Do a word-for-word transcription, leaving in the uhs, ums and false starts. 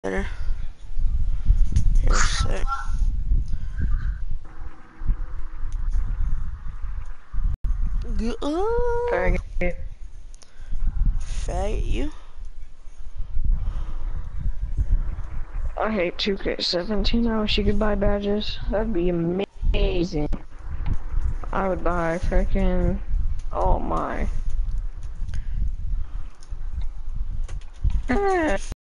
better. Here, sick. Faggot. Faggot, you? I hate two K seventeen. I wish you could buy badges. That'd be amazing. I would buy freaking. Oh my.